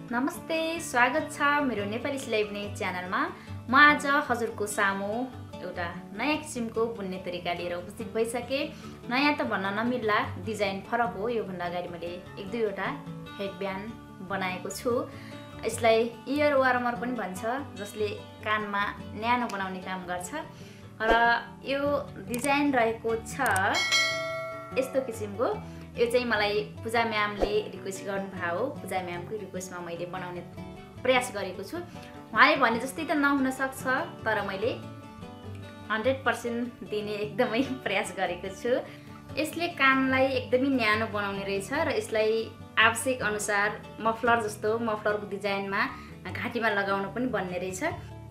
नमस्ते, स्वागत छ मेरो नेपाली सिलाइ बुने च्यानलमा। म आज हजुरको सामु एउटा नयाँ किसिमको बुन्ने तरिका लिएर उपस्थित भइसके। नयाँ त भन्न नमिल्ला, डिजाइन फरक हो। यो भन्दा अगाडि मैले एक दुईवटा हेडब्यान्ड बनाएको छु। यसलाई इयर वार्मर पनि भन्छ, जसले कानमा न्यानो बनाउने काम गर्छ। र यो डिजाइन रहेको छ यस्तो किसिमको। यो चाहिँ मलाई पूजा म्यामले रिक्वेस्ट गर्नुभएको हो। पूजा म्यामको रिक्वेस्टमा मैले बनाउने प्रयास गरेको छु। उहाँले भने जस्तै त नहुन सक्छ, तर मैले 100% दिने एकदमै प्रयास गरेको छु। यसले कानलाई एकदमै न्यानो बनाउने रहेछ र यसलाई आवश्यक अनुसार मफलर जस्तो मफलरको डिजाइनमा घाँटीमा लगाउन पनि बन्ने रहेछ।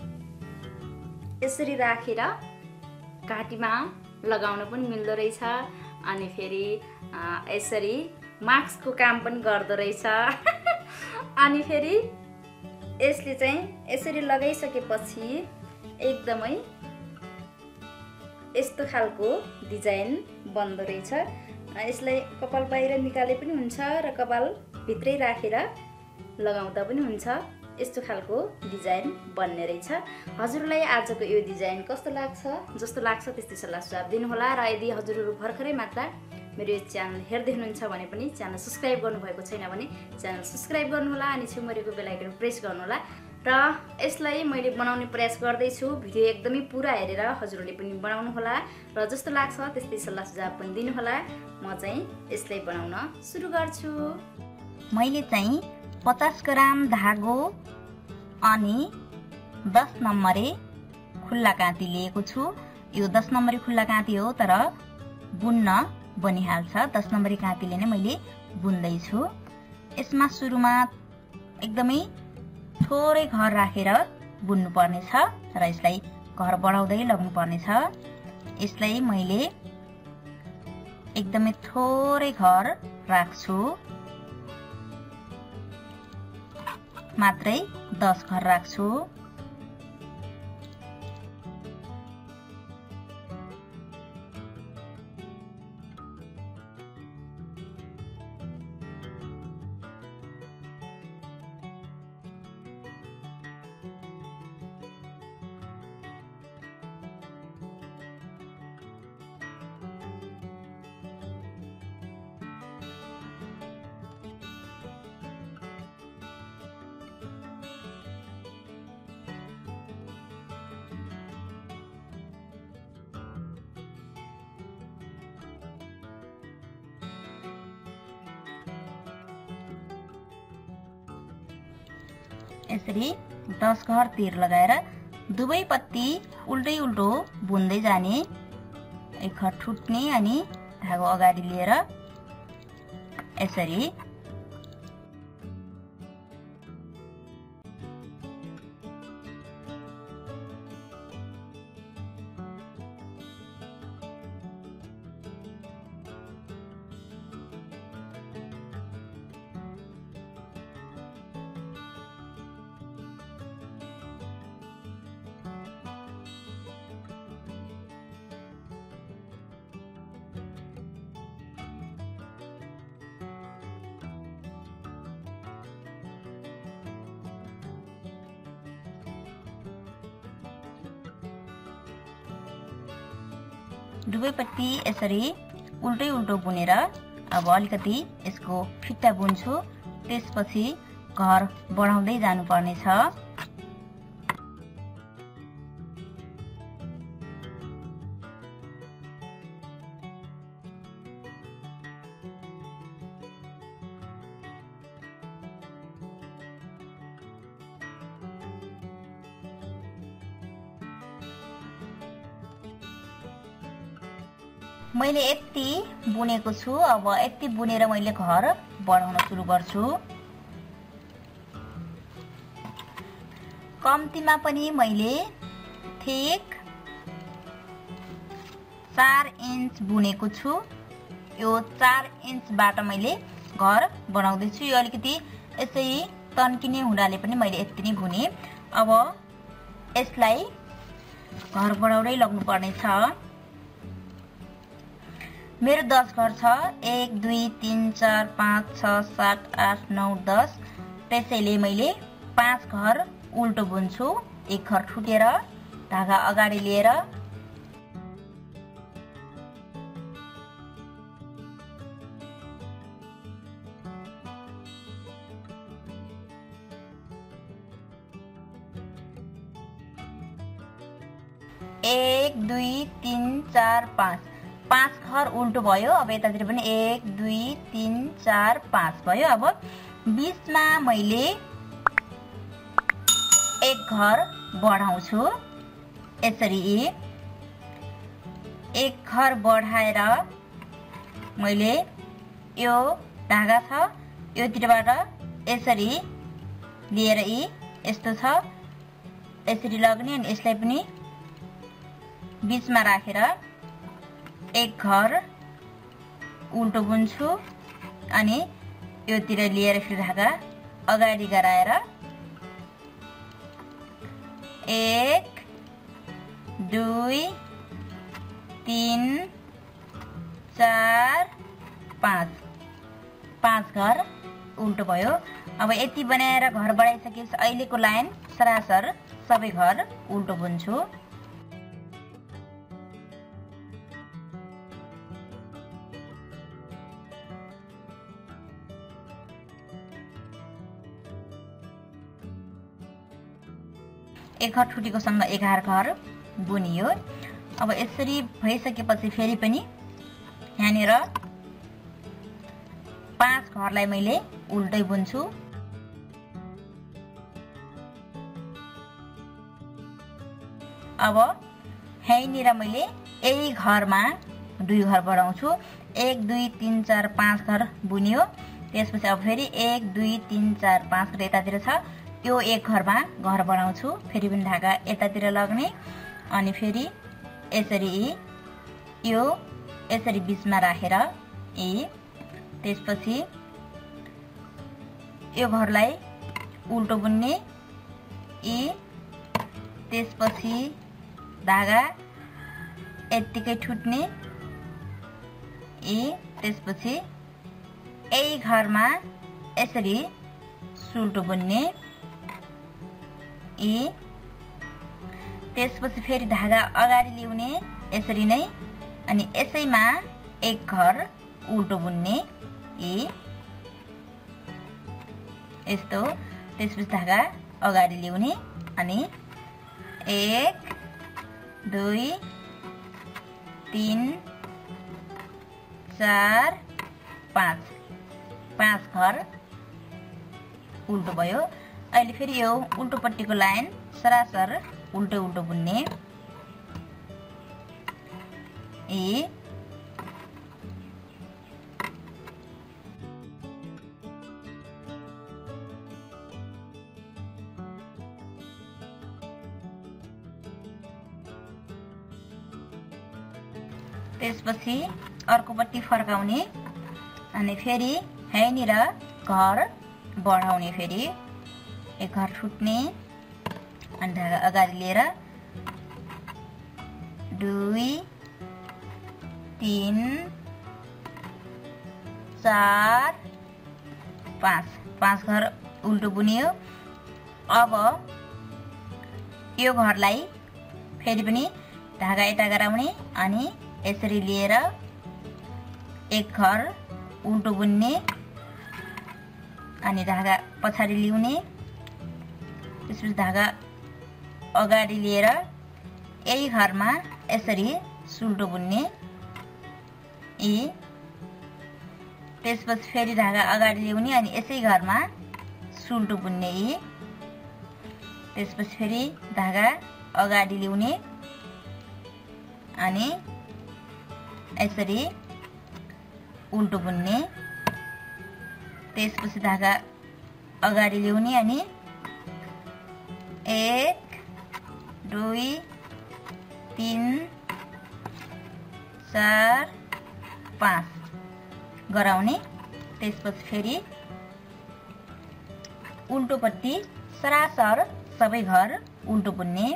यसरी राखेर घाँटीमा लगाउन पनि मिल्दो रहेछ। अनि फेरि यसरी मास्कको काम पनि गर्दो रहेछ। अनि फेरि यसले चाहिँ यसरी लगाइसकेपछि एकदमै यस्तो खालको डिजाइन बन्दो रहेछ। यसलाई कपाल बाहिर निकाले पनि हुन्छ र कपाल भित्रै राखेर लगाउँदा पनि हुन्छ। यस्तो खालको डिजाइन बन्ने रहेछ। हजुरलाई आजको यो डिजाइन कस्तो लाग्छ? जस्तो लाग्छ त्यस्तै सल्लाह सुझाव दिनुहोला। र यदि हजुरहरू भर्खरै मात्र मेरो यो च्यानल हेर्दै हुनुहुन्छ भने पनि च्यानल सब्स्क्राइब गर्नुभएको छैन भने च्यानल सब्स्क्राइब गर्नुहोला अनि छेउमरेको बेल आइकन प्रेस गर्नुहोला। र यसलाई मैले बनाउने प्रयास गर्दैछु। भिडियो एकदमै पुरा हेरेर हजुरहरूले पनि बनाउनु होला र जस्तो लाग्छ त्यस्तै सल्लाह सुझाव पनि दिनुहोला। म चाहिँ यसलाई बनाउन सुरु गर्छु। मैले चाहिँ 50 ग्राम धागो अनि 10 नम्बरे खुल्ला काँती लिएको छु। यो 10 नम्बरे खुल्ला काँती हो, तर बुन्न बनिहाल्छ। 10 नम्बरे काँतीले नै मैले बुन्दैछु। यसमा सुरुमा एकदमै थोरै घर राखेर बुन्नु पर्नेछ र यसलाई घर बढाउँदै लग्नु पर्नेछ। यसलाई मैले एकदमै थोरै घर राख्छु, मात्रै 10 घर राख्छु। यसरी 10 घर तीर लगाएर दुवै पत्ती उल्टै उल्टो बुन्दै जाने। एक घर ठुट्ने अनि धागो अगाडि लिएर यसरी दुवैपट्टि यसरी उल्टै उल्टो बुनेर अब अलिकति यसको फिट्टा बुन्छु। त्यसपछि घर बढाउँदै जानुपर्नेछ। मैले यति बुनेको छु। अब यति बुनेर मैले घर बढाउन सुरु गर्छु। कम्तीमा पनि मैले ठिक 4 इन्च बुनेको छु। यो 4 इन्चबाट मैले घर बनाउँदैछु। यो अलिकति यसै तन्किने हुनाले पनि मैले यति नै बुने। अब यसलाई घर बढाउँदै लग्नु पर्नेछ। मेरो 10 घर छ। 1 2 3 4 5 6 7 8 9 10। त्यसैले मैले 5 घर उल्टो बुन्छु। एक घर ठुटेर धागा अगाडि लिएर एक, 2, 3, 4, 5 5 घर उल्टो भयो। अब यतातिर पनि 1, 2, 3, 4, 5 भयो। अब बीचमा मैले एक घर बढाउँछु। यसरी एक घर बढाएर मैले यो धागा छ योतिरबाट यसरी लिएर यस्तो छ यसरी लग्ने अनि यसलाई पनि बीचमा राखेर एक घर उल्टो बुन्छु अनि योतिर लिएर फेरि धागा अगाडि गराएर 1, 2, 3, 4, 5 5 घर उल्टो भयो। अब यति बनाएर घर बढाइसकेपछि अहिलेको लाइन सरासर सबै घर उल्टो बुन्छु। एक घर ठुटेको सँग 11 घर बुनियो। अब यसरी भइसकेपछि फेरि पनि यहाँनिर 5 घरलाई मैले उल्टै बुन्छु। अब यहीँनिर मैले यही घरमा 2 घर बढाउँछु। 1, 2, 3, 4, 5 घर बुनियो। त्यसपछि अब फेरि 1, 2, 3, 4, 5 घर यतातिर छ यो एक घरमा घर बढाउँछु। फेरि पनि धागा यतातिर लग्ने अनि फेरि यसरी यो यसरी बीचमा राखेर त्यसपछि यो घरलाई उल्टो बुन्ने त्यसपछि धागा यतिकै ठुट्ने त्यसपछि यही घरमा यसरी सुल्टो बुन्ने त्यसपछि फेरि धागा अगाडि ल्याउने यसरी नै अनि यसैमा एक घर उल्टो बुन्ने यस्तो। त्यसपछि धागा अगाडि ल्याउने अनि 1, 2, 3, 4, 5 घर उल्टो भयो। अहिले फेरि यो उल्टोपट्टिको लाइन सरासर उल्टो उल्टो बुन्ने त्यसपछि अर्कोपट्टि फर्काउने अनि फेरि यहीँनिर घर बढाउने। फेरि एक घर छुट्ने अनि धागा अगाडि लिएर 2, 3, 4, 5 घर उल्टो बुनियो। अब यो घरलाई फेरि पनि धागा यता गराउने अनि यसरी लिएर एक घर उल्टो बुन्ने अनि धागा पछाडि ल्याउने त्यसपछि धागा अगाडि लिएर यही घरमा यसरी सुल्टो बुन्ने त्यसपछि फेरि धागा अगाडि ल्याउने अनि यसै घरमा सुल्टो बुन्ने त्यसपछि फेरि धागा अगाडि ल्याउने अनि यसरी उल्टो बुन्ने त्यसपछि धागा अगाडि ल्याउने अनि 1, 2, 3, 4, 5 गराउने त्यसपछि फेरि उल्टोपट्टि सरासर सबै घर उल्टो बुन्ने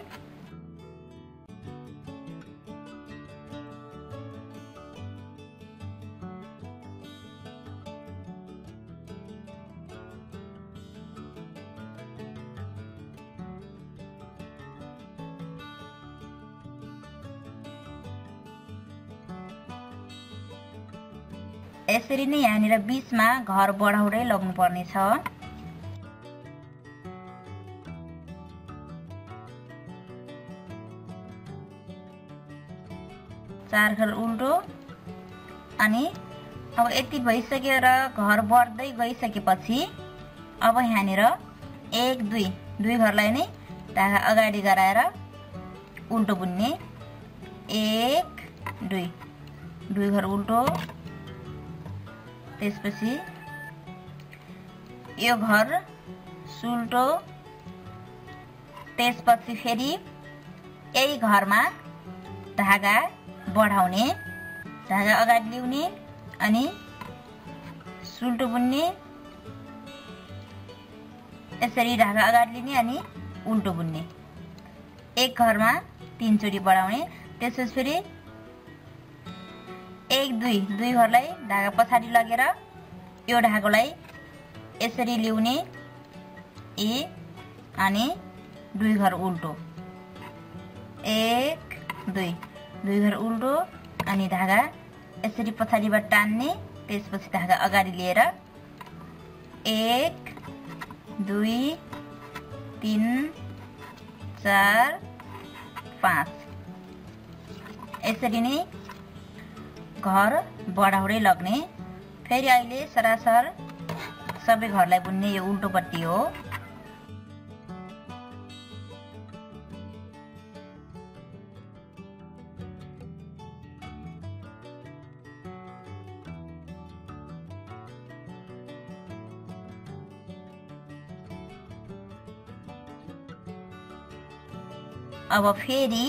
यसरी नै यहाँनिर बीचमा घर बढाउँदै लग्नु पर्ने छ। चार घर उल्टो। अनि अब यति भइसक्यो र घर बढ्दै गइसकेपछि अब यहाँनिर 1 2 घरलाई नै धागा अगाडि गराएर उल्टो बुन्ने। 1 2 घर उल्टो। त्यसपछि यो घर सुल्टो। त्यसपछि फेरि यही घरमा धागा बढाउने, धागा अगाडि ल्याउने अनि सुल्टो बुन्ने। यसरी धागा अगाडि लिने अनि उल्टो बुन्ने। एक घरमा 3 चोटि बढाउने। त्यसपछि फेरि 1 2 घरलाई धागा पछाडि लगेर यो धागोलाई यसरी ल्याउने। अनि 2 घर उल्टो। 1 2 घर उल्टो अनि धागा यसरी पछाडिबाट टान्ने। त्यसपछि धागा अगाडि लिएर 1 2 3 4 5 यसरी नै घर बढाउँदै लग्ने। फेरि अहिले सरासर सबै घरलाई बुन्ने यो उल्टोपट्टि हो। अब फेरि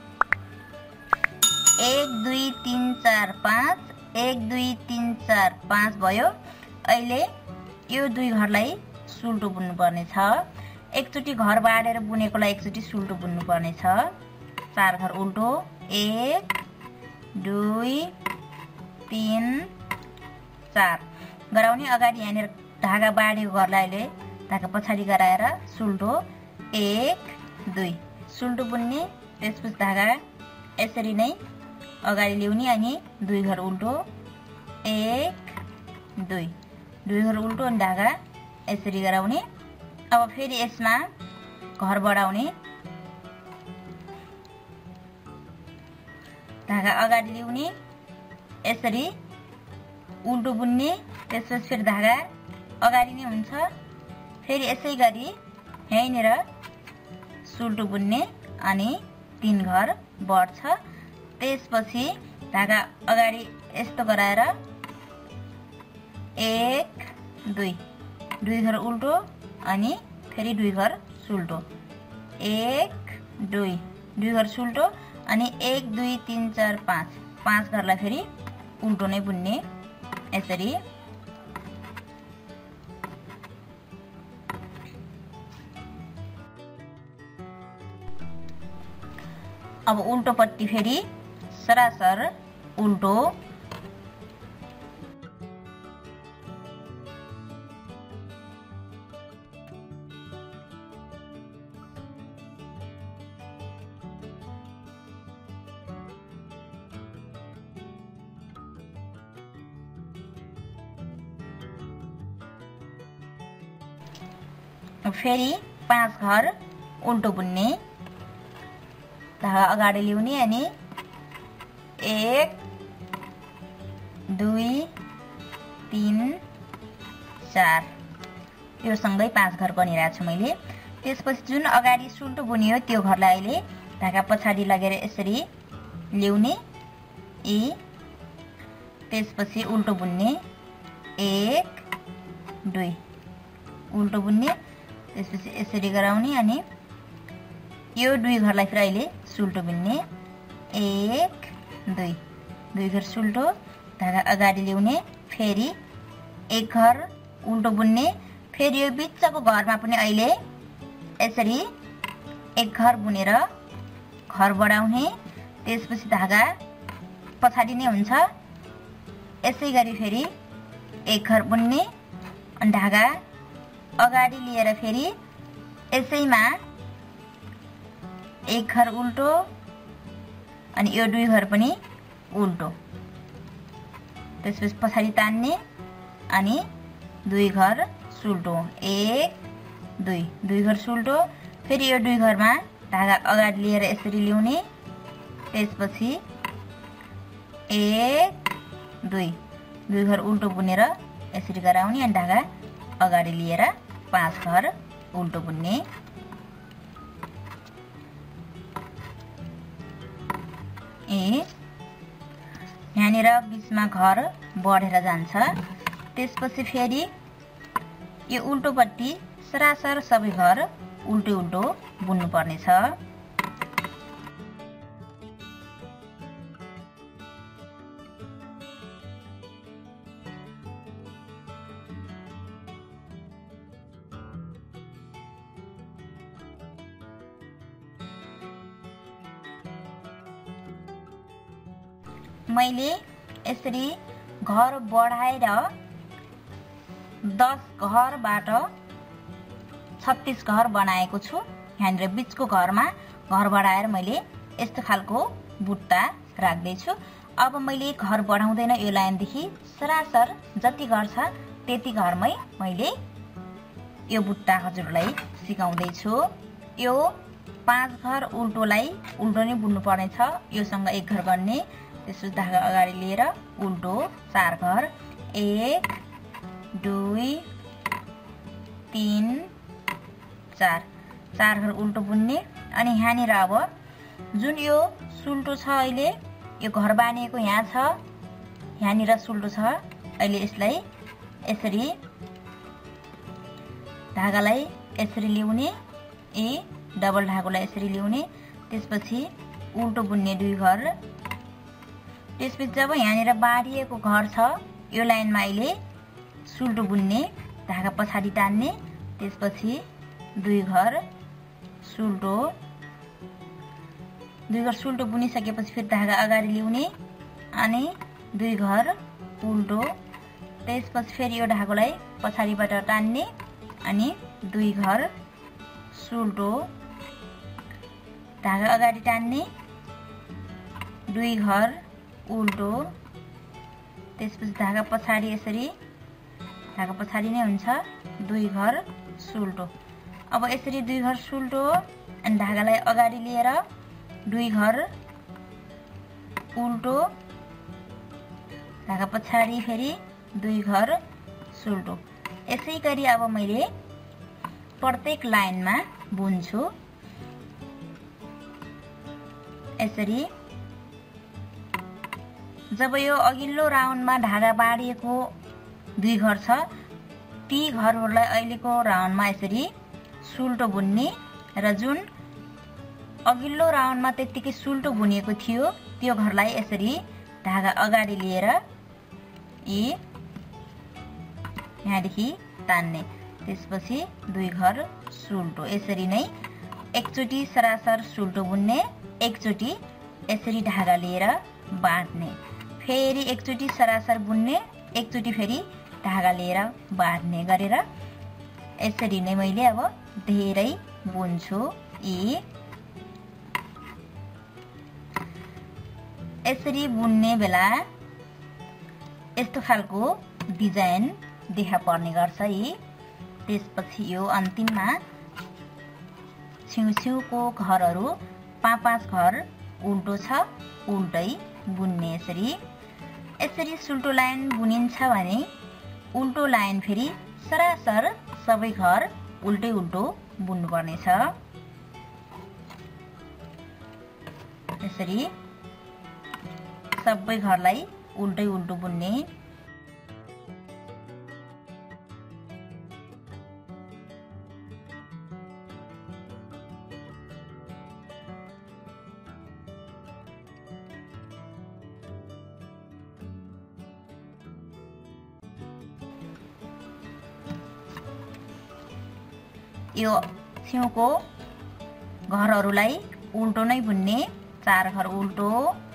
1 2 3 4 5 1 2 3 4 5 भयो। अहिले यो 2 घरलाई सुल्टो बुन्नु पर्ने छ। एकचोटि घर बाडेर बुनेकोलाई एकचोटि सुल्टो बुन्नु पर्ने छ। 4 घर उल्टो। 1 2 3 4 गराउने। अगाडि यहाँनिर धागा बाडेको घरलाई अहिले धागा पछाडि गराएर सुल्टो। 1 2 सुल्टो बुन्ने। त्यसपछि धागा यसरी नै अगाडि ल्याउने अनि 2 घर उल्टो। 1 2 घर उल्टो अनि धागा यसरी गराउने। अब फेरि यसमा घर बढाउने। धागा अगाडि ल्याउने यसरी उल्टो बुन्ने। त्यसपछि फेरि धागा अगाडि नै हुन्छ। फेरि यसै गरी यहीँनिर सुल्टो बुन्ने अनि 3 घर बढ्छ। त्यसपछि धागा अगाडि यस्तो गराएर 1 2 घर उल्टो अनि फेरि 2 घर सुल्टो। 1 2 घर सुल्टो अनि 1 2 3 4 5 घरलाई फेरि उल्टो नै बुन्ने। यसरी अब उल्टोपट्टि फेरि सरासर उल्टो। फेरि 5 घर उल्टो बुन्ने। धागा अगाडि ल्याउने अनि 1 2 3 4 यो सँगै 5 घर बनिरहेको छु मैले। त्यसपछि जुन अगाडि सुल्टो बुनियो त्यो घरलाई अहिले धागा पछाडि लगेर यसरी ल्याउने। त्यसपछि उल्टो बुन्ने। 1 2 उल्टो बुन्ने। त्यसपछि यसरी गराउने अनि यो 2 घरलाई फेरि अहिले सुल्टो बुन्ने। 1 2 घर सुल्टो। धागा अगाडि ल्याउने। फेरि 1 घर उल्टो बुन्ने। फेरि यो बिचको घरमा पनि अहिले यसरी 1 घर बुनेर घर बढाउने। त्यसपछि धागा पछाडि नै हुन्छ। यसै गरी फेरि 1 घर बुन्ने अनि धागा अगाडि लिएर फेरि यसैमा 1 घर उल्टो अनि यो 2 घर पनि उल्टो। त्यसपछि पछाडि तान्ने अनि 2 घर सुल्टो 1 2 घर सुल्टो। फेरि यो 2 घरमा धागा अगाडि लिएर यसरी ल्याउने, त्यसपछि 1 2 घर उल्टो बुनेर यसरी गराउने अनि धागा अगाडि लिएर 5 घर उल्टो बुन्ने। यहाँनिर बीचमा घर बढेर जान्छ। त्यसपछि फेरि यो उल्टोपट्टि सरासर सबै घर उल्टो बुन्नु पर्नेछ। मैले यसरी घर बढाएर 10 घरबाट 36 घर बनाएको छु। यहाँनिर बीचको घरमा घर बढाएर मैले यस्तो खालको बुट्टा राख्दैछु। अब मैले घर बढाउँदैन यो लाइनदेखि सरासर जति घर छ त्यति घरमै मैले यो बुट्टा हजुरलाई सिकाउँदैछु। यो 5 घर उल्टोलाई उल्टो नै बुन्नु पर्नेछ। योसँग 1 घर गर्ने, त्यसपछि धागा अगाडि लिएर उल्टो 4 घर 1 2 3 4 घर उल्टो बुन्ने। अनि यहाँनिर अब जुन यो सुल्टो छ अहिले यो घर बानिएको यहाँ छ, यहाँनिर सुल्टो छ। अहिले यसलाई यसरी धागालाई यसरी ल्याउने, डबल धागोलाई यसरी ल्याउने, त्यसपछि उल्टो बुन्ने 2 घर। त्यसपछि जब यहाँनिर बाँडिएको घर छ यो लाइनमा अहिले सुल्टो बुन्ने, धागा पछाडि तान्ने, त्यसपछि 2 घर सुल्टो 2 घर सुल्टो बुनिसकेपछि फेरि धागा अगाडि ल्याउने अनि 2 घर उल्टो, त्यसपछि फेरि यो धागोलाई पछाडिबाट तान्ने अनि 2 घर सुल्टो, धागा अगाडि तान्ने 2 घर उल्टो, त्यसपछि धागा पछाडि यसरी धागा पछाडि नै हुन्छ 2 घर सुल्टो। अब यसरी 2 घर सुल्टो अनि धागालाई अगाडि लिएर 2 घर उल्टो, धागा पछाडि फेरि 2 घर सुल्टो। यसै गरी अब मैले प्रत्येक लाइनमा बुन्छु। यसरी जब यो अघिल्लो राउन्डमा धागा बाँडिएको 2 घर छ ती घरहरूलाई अहिलेको राउन्डमा यसरी सुल्टो बुन्ने र जुन अघिल्लो राउन्डमा त्यत्तिकै सुल्टो बुनेको थियो त्यो घरलाई यसरी धागा अगाडि लिएर यहाँदेखि तान्ने, त्यसपछि 2 घर सुल्टो। यसरी नै एकचोटि सरासर सुल्टो बुन्ने, एकचोटि यसरी धागा लिएर बाँड्ने, फेरि एकचोटि सरासर बुन्ने, एकचोटि फेरि धागा लिएर बाँड्ने गरेर यसरी नै मैले अब धेरै बुन्छु। यसरी बुन्ने बेला यस्तो खालको डिजाइन देखा पर्ने गर्छ। त्यसपछि यो अन्तिममा छेउछेउको घरहरू 5-5 घर उल्टो छ उल्टै बुन्ने। यसरी सुल्टो लाइन बुनिन्छ भने उल्टो लाइन फेरि सरासर सबै घर उल्टै उल्टो बुन्नु पर्नेछ। यसरी सबै घरलाई उल्टै उल्टो बुन्ने। यो छेउको घरहरूलाई उल्टो नै बुन्ने, 4 घर उल्टो।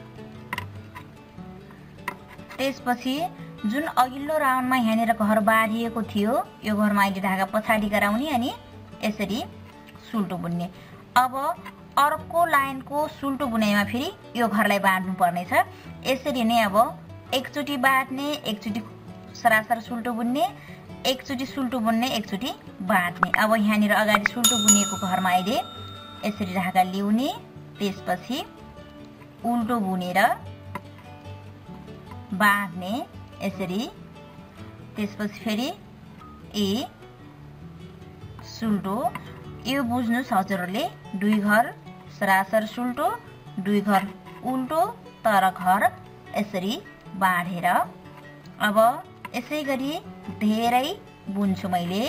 त्यसपछि जुन अघिल्लो राउन्डमा यहाँनिर घर बाँडिएको थियो यो घरमा अहिले धागा पछाडि गराउने अनि यसरी सुल्टो बुन्ने। अब अर्को लाइनको सुल्टो बुनाइमा फेरि यो घरलाई बाँड्नु पर्नेछ। यसरी नै अब एकचोटि बाट्ने, एकचोटि सरासर सुल्टो बुन्ने, एकचोटि सुल्टो बुन्ने, एकचोटि बाट्ने। अब यहाँनिर अगाडि सुल्टो बुनेको घरमा अहिले यसरी धागा ल्याउने, त्यसपछि उल्टो बुनेर बाट्ने यसरी, त्यसपछि फेरि ए सुल्टो। यो बुझ्नुस् हजुरहरूले, 2 घर सरासर सुल्टो, 2 घर उल्टो तर घर यसरी बाँडेर। अब यसै गरी धेरै बुन्छु मैले।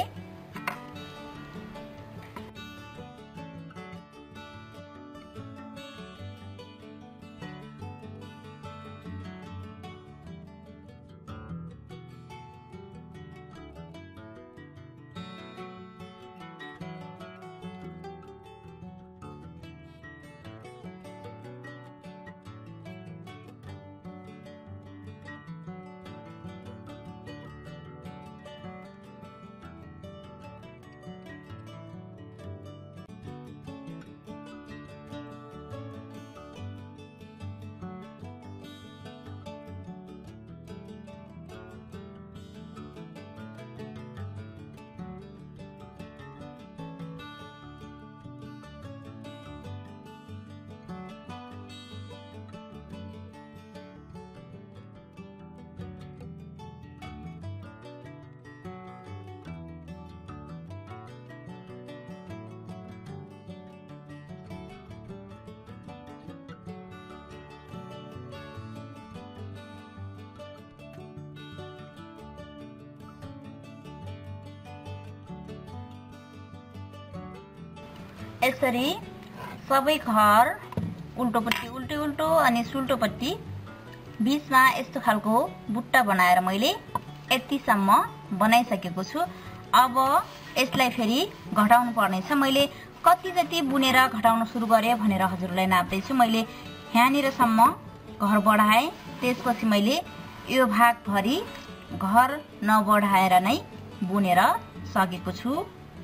यसरी सबै घर उल्टोपट्टि उल्टो उल्टो अनि सुल्टोपट्टि बीचमा यस्तो खालको बुट्टा बनाएर मैले यतिसम्म बनाइसकेको छु। अब यसलाई फेरि घटाउनु पर्नेछ। मैले कति जति बुनेर घटाउन सुरु गरेँ भनेर हजुरलाई नाप्दै छु। मैले यहाँनिरसम्म घर बढाएँ, त्यसपछि मैले यो भागभरि घर नबढाएर नै बुनेर सकेको छु।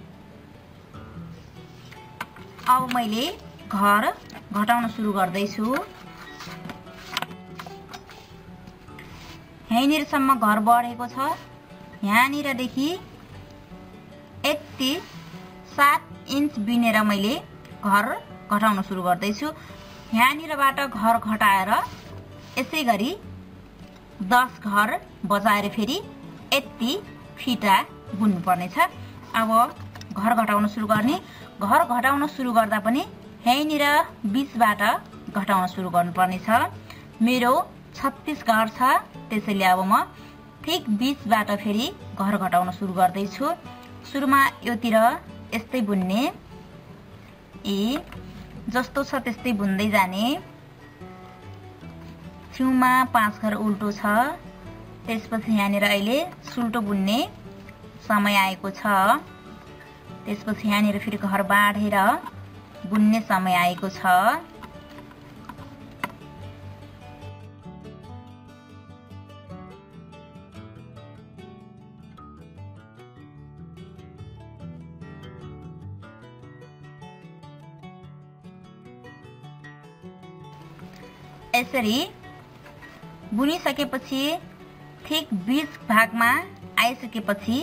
अब मैले घर घटाउन सुरु गर्दैछु। यहाँनिरसम्म घर बढेको छ। यहाँनिरदेखि यति 7 इन्च बिनेर मैले घर घटाउन सुरु गर्दैछु। यहाँनिरबाट घर घटाएर यसै गरी 10 घर बजाएर फेरि यति फिटा बुन्नु पर्नेछ। अब घर घटाउन सुरु गर्ने। घर घटाउन सुरु गर्दा पनि यहीँनिर बीचबाट घटाउन सुरु गर्नुपर्नेछ। मेरो 36 घर छ, त्यसैले अब म ठिक बीचबाट फेरि घर घटाउन सुरु गर्दैछु। सुरुमा योतिर यस्तै बुन्ने, जस्तो छ त्यस्तै बुन्दै जाने। छेउमा 5 घर उल्टो छ, त्यसपछि यहाँनिर अहिले सुल्टो बुन्ने समय आएको छ। त्यसपछि यहाँनिर फेरि घर बाँडेर बुन्ने समय आएको छ। यसरी बुनिसकेपछि ठिक बीच भागमा आइसकेपछि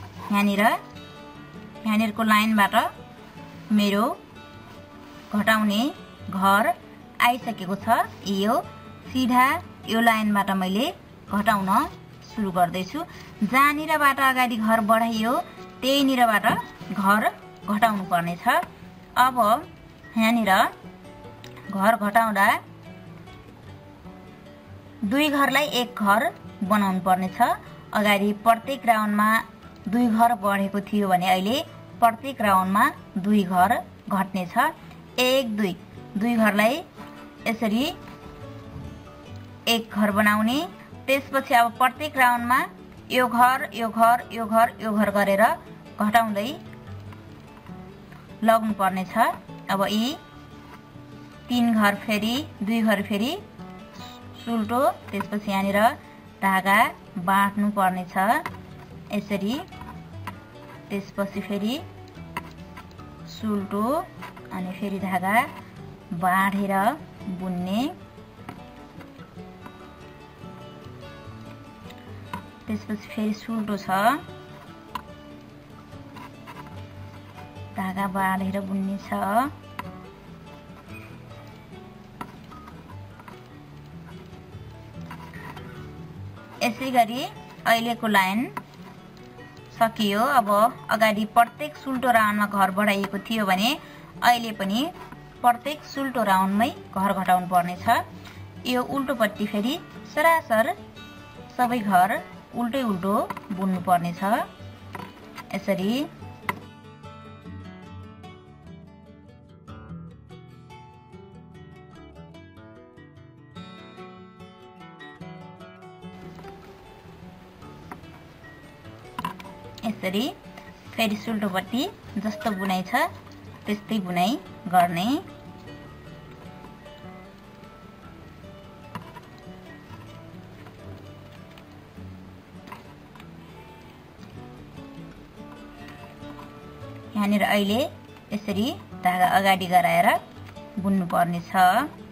यहाँनिरको लाइनबाट मेरो घटाउने घर आइसकेको छ। यो सिधा यो लाइनबाट मैले घटाउन सुरु गर्दैछु। जहाँनिरबाट अगाडि घर बढाइयो त्यहीनिरबाट घर घटाउनु पर्नेछ। अब यहाँनिर घर घटाउँदा 2 घरलाई 1 घर बनाउनु पर्नेछ। अगाडि प्रत्येक राउन्डमा 2 घर बढेको थियो भने अहिले प्रत्येक राउन्डमा 2 घर घट्नेछ। 1 2 घरलाई यसरी 1 घर बनाउने। त्यसपछि अब प्रत्येक राउन्डमा यो घर यो घर यो घर यो घर गरेर घटाउँदै लाग्नु पर्नेछ। अब यी 3 घर फेरि 2 घर फेरि सुल्टो, त्यसपछि यहाँनिर धागा बाँड्नु पर्नेछ यसरी। त्यसपछि फेरि सुल्टो अनि फेरि धागा बाँडेर बुन्ने। त्यसपछि फेरि सुल्टो छ, धागा बाँधेर बुन्ने छ। यसै गरी अहिलेको लाइन सकियो। अब अगाडि प्रत्येक सुल्टो राउन्डमा घर बढाइएको थियो भने अहिले पनि प्रत्येक सुल्टो राउन्डमै घर घटाउनु पर्नेछ। यो उल्टोपट्टि फेरि सरासर सबै घर उल्टै उल्टो बुन्नु पर्नेछ। यसरी यसरी फेरि सुल्टोपट्टि जस्तो बुनाइ छ त्यस्तै बुनाइ गर्ने। यहाँनिर अहिले यसरी धागा अगाडि गराएर बुन्नु पर्ने छ।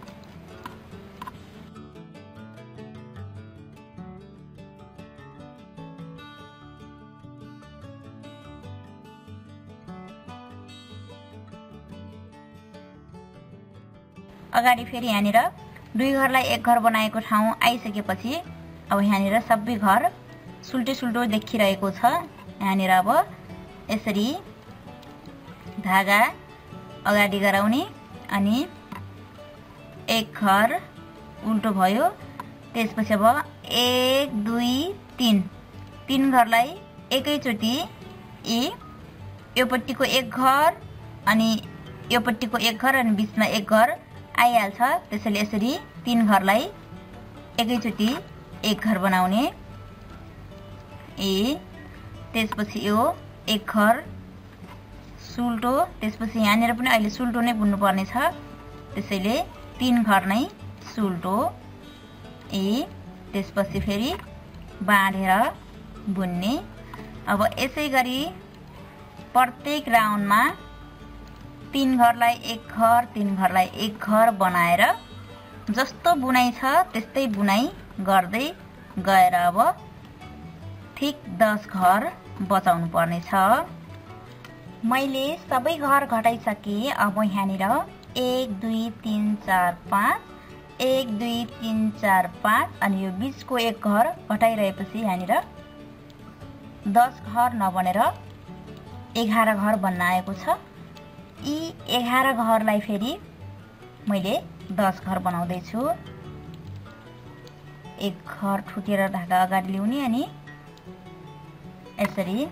अगाडि फेरि यहाँनिर दुई घरलाई एक घर बनाएको ठाउँ आइसकेपछि अब यहाँनिर सबै घर सुल्टे सुल्टो देखिरहेको छ। यहाँनिर अब यसरी धागा अगाडि गराउने अनि एक घर उल्टो भयो। त्यसपछि अब 1 2 3 तीन घरलाई एकैचोटि योपट्टिको एक घर अनि योपट्टिको एक घर अनि बीचमा एक घर आइहाल्छ। त्यसैले यसरी तीन घरलाई एकैचोटि एक घर बनाउने। त्यसपछि यो एक घर सुल्टो, त्यसपछि यहाँनिर पनि अहिले सुल्टो नै बुन्नु पर्ने छ। त्यसैले तीन घर नै सुल्टो। त्यसपछि फेरि बाँधेर बुन्ने। अब यसै गरी प्रत्येक राउन्डमा तीन घरलाई एक घर तीन घरलाई एक घर बनाएर जस्तो बुनाइ छ त्यस्तै बुनाइ गर्दै गएर अब ठिक 10 घर बचाउनु पर्ने छ। मैले सबै घर घटाइसके। अब यहाँनिर 1 2 3 4 5 1 2 3 4 5 अनि यो बीचको एक घर घटाइरहेपछि यहाँनिर 10 घर नबनेर 11 घर बन्न आएको छ। यी 11 घरलाई फेरि मैले 10 घर बनाउँदै छु। एक घर ठुटेर धागा अगाडि ल्याउने अनि यसरी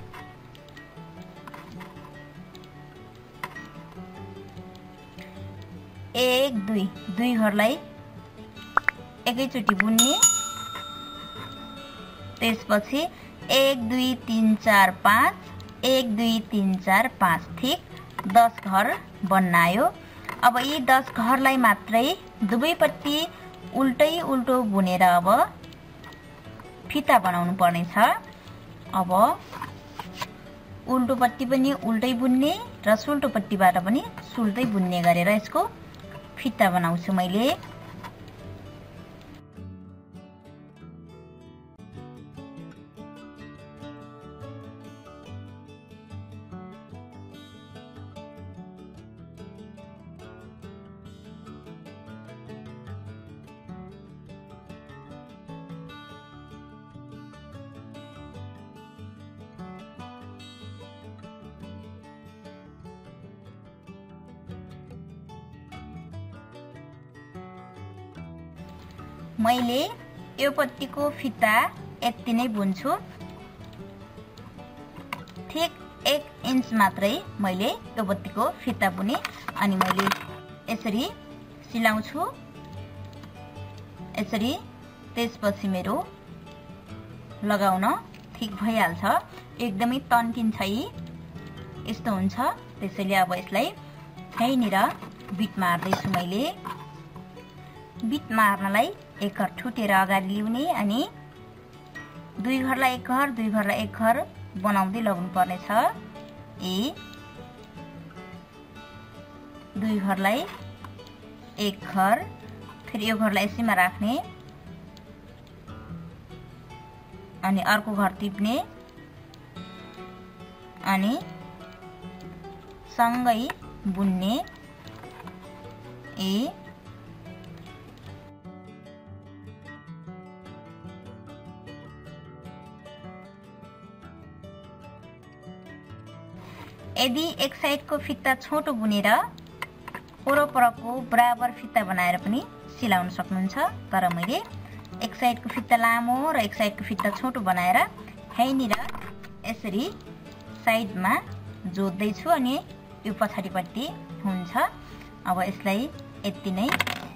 एक दुई घरलाई एकैचोटि बुन्ने। त्यसपछि 1 2 3 4 5 1 2 3 4 5 ठिक 10 घर बन्न आयो। अब यी 10 घरलाई मात्रै दुवैपट्टि उल्टै उल्टो बुनेर अब फिता बनाउनु पर्ने छ। अब उल्टोपट्टि पनि उल्टै बुन्ने र सुल्टोपट्टिबाट पनि सुल्टै बुन्ने गरेर यसको फिता बनाउँछु मैले। मैले यो पट्टिको फिता यति नै बुन्छु। ठिक 1 इन्च मात्रै मैले यो पट्टिको फिता बुने अनि मैले यसरी सिलाउँछु यसरी। त्यसपछि मेरो लगाउन ठिक भइहाल्छ। एकदमै तन्किन्छ यस्तो हुन्छ। त्यसैले अब यसलाई यहीँनिर बिट मार्दैछु मैले। बिट मार्नलाई एक घर ठुटेर अगाडि ल्याउने अनि दुई घरलाई एक घर दुई घरलाई एक घर बनाउँदै लाग्नु पर्ने छ। दुई घरलाई एक घर फेरि यो घरलाई यसैमा राख्ने। अनि अर्को घर टिप्ने अनि सँगै बुन्ने ए यदि एक साइडको फित्ता छोटो बुनेर वरपरको बराबर फित्ता बनाएर पनि सिलाउन सक्नुहुन्छ। तर मैले एक साइडको फित्ता लामो र एक साइडको फित्ता छोटो बनाएर यहीँनिर यसरी साइडमा जोड्दै छु अनि यो पछाडिपट्टि हुन्छ। अब यसलाई यति नै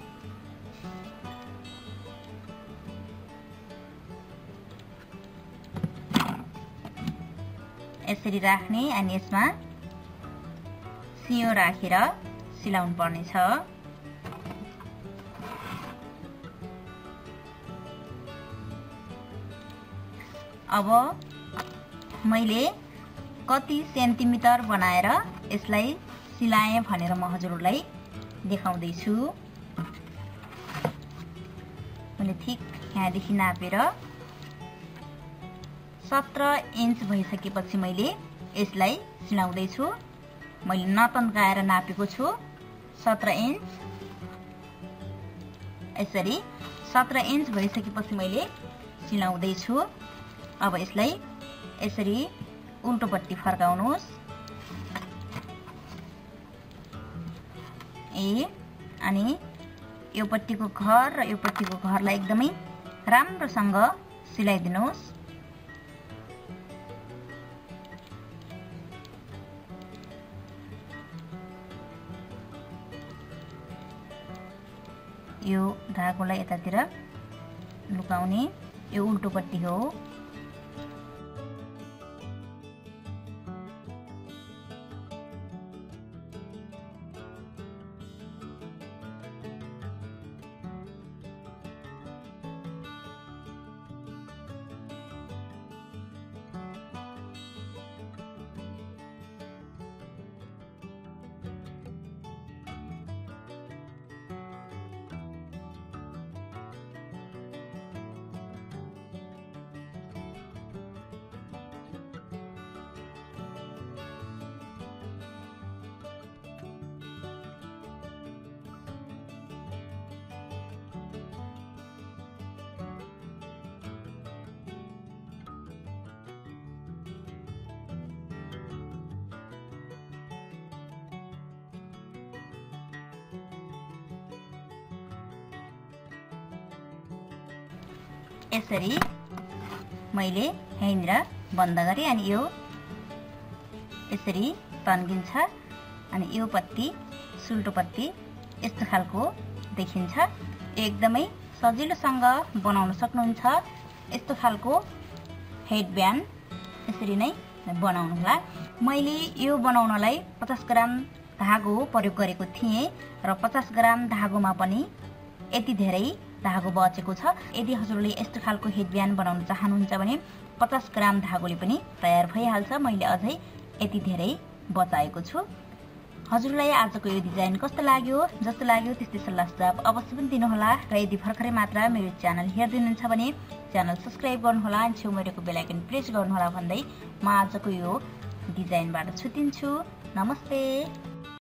यसरी राख्ने अनि यसमा सियो राखेर सिलाउनु पर्नेछ। अब मैले कति सेन्टिमिटर बनाएर यसलाई सिलाएँ भनेर म हजुरहरूलाई देखाउँदै छु। मैले ठिक यहाँदेखि नापेर 17 इन्च भइसकेपछि मैले यसलाई सिलाउँदै छु। मैले नतन्काएर नापेको छु 17 इन्च। यसरी 17 इन्च भइसकेपछि मैले सिलाउँदै छु। अब यसलाई यसरी उल्टोपट्टि फर्काउनुहोस् अनि यो पट्टिको घर र यो पट्टिको घरलाई एकदमै राम्रोसँग सिलाइदिनुहोस्। यो धागोलाई यतातिर लुकाउने यो उल्टोपट्टि हो। यसरी मैले यहीँनिर बन्द गरेँ अनि यो यसरी तन्किन्छ अनि यो पट्टि सुल्टो पट्टि यस्तो खालको देखिन्छ। एकदमै सजिलोसँग बनाउन सक्नुहुन्छ। यस्तो खालको हेडब्यान्ड यसरी नै बनाउनुहोला। मैले यो बनाउनलाई 50 ग्राम धागो प्रयोग गरेको थिएँ र 50 ग्राम धागोमा पनि यति धेरै धागो बचेको छ। यदि हजुरले यस्तो खालको हेडब्यान्ड बनाउन चाहनुहुन्छ भने 50 ग्राम धागोले पनि तयार भइहाल्छ। मैले अझै यति धेरै बचाएको छु। हजुरलाई आजको यो डिजाइन कस्तो लाग्यो? जस्तो लाग्यो त्यस्तै सल्लाह सुझाव अवश्य पनि दिनुहोला र यदि भर्खरै मात्र मेरो च्यानल हेर्दै हुनुहुन्छ भने च्यानल सब्स्क्राइब गर्नुहोला अनि छेउमा रहेको बेल आइकन प्रेस गर्नुहोला भन्दै म आजको यो डिजाइनबाट छुटिन्छु। नमस्ते।